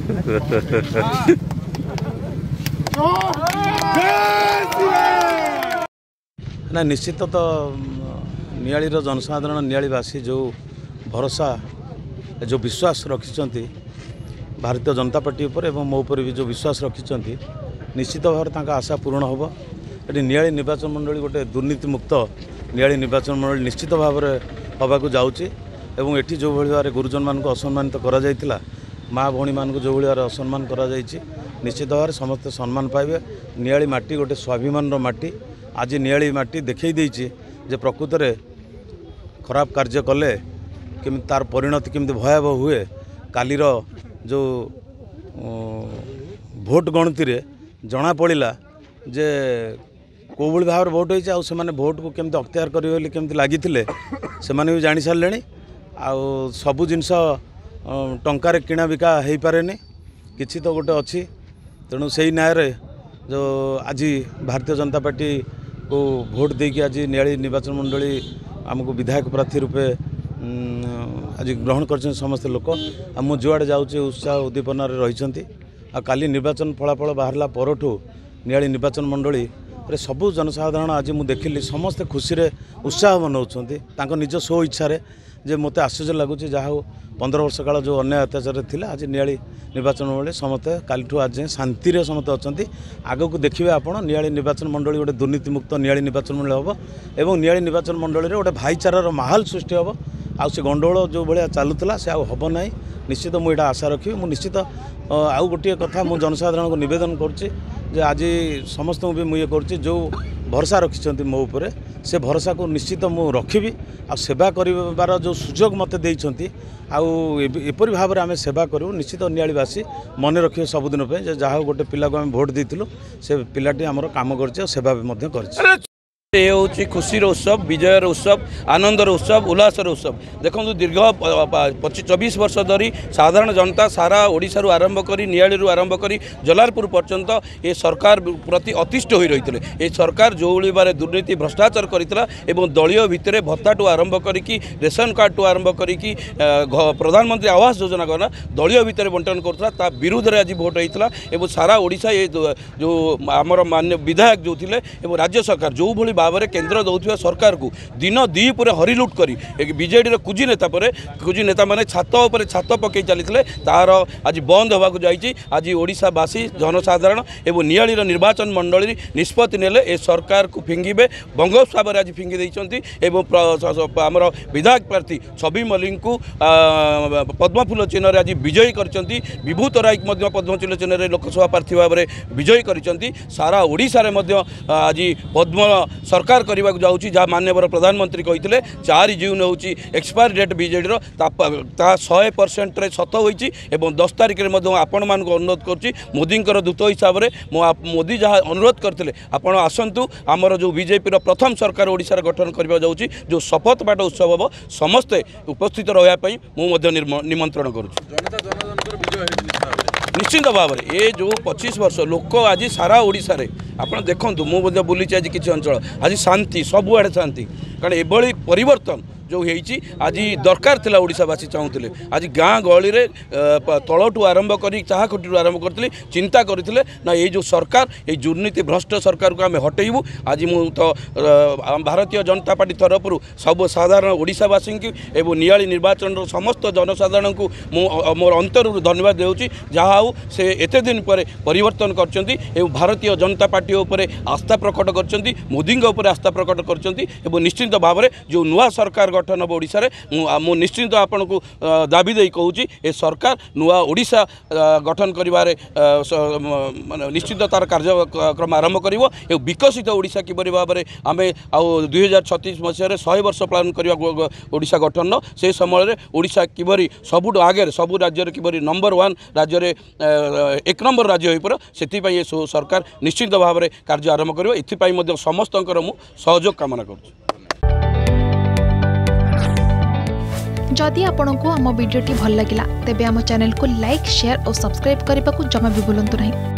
ना निश्चित तो नियाली जनसाधारण नियालीवासी जो भरोसा जो विश्वास रखिंट भारतीय जनता पार्टी उपर एवं मो उपर भी जो विश्वास रखिंट निश्चित भाव आशा पूर्ण हम ये नियाली निर्वाचन मंडली गोटे दुर्नीति मुक्त नियाली निर्वाचन मंडली निश्चित भाव हवाक जाऊँगी एवं एटी जो भाव गुरुजन मान असम्मानित करा माँ भौणी मान जो भाव असम्मान करा निश्चित भाव समस्ते सम्मान पाइबे। नियाली माटी गोटे स्वाभिमान माटी आज नियाली माटी देखई देछि जे प्रकृत में खराब कार्य कले केमी तार परिणति केमी भयावह हुए कालीर जो भोट गणति रे जना पड़ा जे को भाव भोट होती से भोट को केमती अख्तियार करेंगे केमती लगी से भी जानी सारे आउ सबू जिनस टंकार किणा बिका हो पारे किसी तो गोटे अच्छी तेणु से न्याय जो आज भारतीय जनता पार्टी को भोट देकी आज नियाली निर्वाचन मंडली आमको विधायक प्रार्थी रूपे आज ग्रहण कर समस्त लोक आम जुआड़े जाऊँचे उत्साह उद्दीपन रही काली निर्वाचन फलाफल बाहरला परठू नियाली निर्वाचन मंडली रे सबू जनसाधारण आज मुझे देखिली समस्ते खुशी रे उत्साह मनाऊँ निज स्व इच्छा जे मत आश्चर्य लगुच जहाँ 15 वर्ष काल जो अन्याय अत्याचार थिला आज नियाली निर्वाचन मंडली समस्ते कालीठू आज शांति रे समस्ते अच्छा आगो को देखिए आपण नियाली निर्वाचन मंडली गोटे दुर्नीति मुक्त नियाली निर्वाचन मंडली हम एवं नियाली निर्वाचन मंडली रे गोटे भाईचारार माहौल सृष्टि हम आउ से गंडगोल जो भाया चलूला से हम ना निश्चित मुझे आशा रखी मु निश्चित आउ गोटे कथा मु जनसाधारण को निवेदन कर आज समस्त भी मुझे कर जो भरोसा रखिंट मो उपर से भरोसा को निश्चित मु रखी आ सेवा कर जो सुजोग मत देइछंती आउ एपरी भाव में आम सेवा करूँ निश्चित नियालीवासी मन रखिए सबुदिन जहाँ गोटे पिला को आम भोट देइथिलु से पिलाटी आमर काम कर सेवा भी कर ये हूँ खुशीर उत्सव विजयर उत्सव आनंदर उत्सव उल्लासर उत्सव देखो दीर्घ 24 वर्ष धरी साधारण जनता सारा ओडिशारू आरंभ करी नियाली आरंभ करी जलालपुर पर्यंत ये सरकार प्रति अतिष्ठ हो रही थे। ये सरकार जो भाव दुर्नीति भ्रष्टाचार करता दलीय भितर भत्ता आरंभ करी रेशन कार्ड आरंभ करी प्रधानमंत्री आवास योजना करना दलीय भितर बंटन करता विरुद्ध में आज भोट होता है सारा ओडिशा ये जो आमर मान्य विधायक जो थे राज्य सरकार जो भाई भाव में केन्द्र दौथुवा सरकार को दिन दीपुर हरिलुट करी बीजेडी कुजी नेता माने छात उपर छात पकई चली तार आज बंद होगा जाइए। आज ओडिशावासी जनसाधारण एवं नियाली निर्वाचन मंडली निष्पत्ति नेले ए सरकार को फिंगिबे बंगोत्सव आज फिंगी देइछंती आमर विधायक प्रार्थी छवि मल्लिक को पद्मफूल चिन्ह आज विजयी करछंती विभूत राय पद्मफूल चिन्ह लोकसभा प्रार्थी भाव में विजयी करछंती। सारा ओडिशा रे मध्य आज पद्म सरकार करने को जाऊँगी जहाँ माननीय प्रधानमंत्री कहते 4 जून हूँ एक्सपायरी डेट बीजेडी 100% सत होती 10 तारिख में आपण मान अनुरोध कर मोदी दूत हिसाब से मोदी जहाँ अनुरोध करते आपण आसतु आमर जो बीजेपी प्रथम सरकार ओडिशा गठन करने जाऊँगी जो शपथ पाठ उत्सव हम समस्ते उपस्थित रही निमंत्रण करुँ निश्चित भाव में ये जो 25 वर्ष लोक आज सारा ओडिशा रे आप देखूँ मुझे बुली आज किसी अंचल आज शांति सबुआड़े शांति कारण एभली परिवर्तन जो होती आज दरकार थिला ओडिशावासी चाहूले आज गाँ गहली तलठू आरंभ कर चाहा खटी आरंभ करते चिंता करते ना ये जो सरकार ये दुर्नीति भ्रष्ट सरकार को आम हटेबू। आज मु तो भारतीय जनता पार्टी तरफ सब साधारण ओडिशावासी एवं नियाली निर्वाचन समस्त जनसाधारण को मोर अंतर धन्यवाद देउची जहाँ हूँ से एते दिन पर परिवर्तन करछंती एवं भारतीय जनता पार्टी उपर आस्था प्रकट करछंती मोदी उपर आस्था प्रकट करछंती एवं निश्चित भाव में जो नुआ सरकार गठन हम ओडिशा रे मु निश्चित आपण को दाबी दे कहूँ ए सरकार नुआ ओडिशा गठन करिवारे निश्चित तार कार्यक्रम आरंभ करिवो ए विकसित ओडिशा किबरी भाव में आम आ 2036 मसीह 100 वर्ष पालन करवा ओडिशा गठन से समय ओडिशा किबरी सबुठ आगे सबू राज्य किबरी नंबर 1 राज्य रे 1 नंबर राज्य हो पर से सरकार निश्चित भाव में कार्य आरंभ करिवो एथिपाई मध्ये समस्तंकर मु सहयोग कामना करूँ। जदि आपंक आम भिडी भल लगा तेब आम चैनल को लाइक शेयर और सब्सक्राइब करने को जमा भी भूलु नहीं।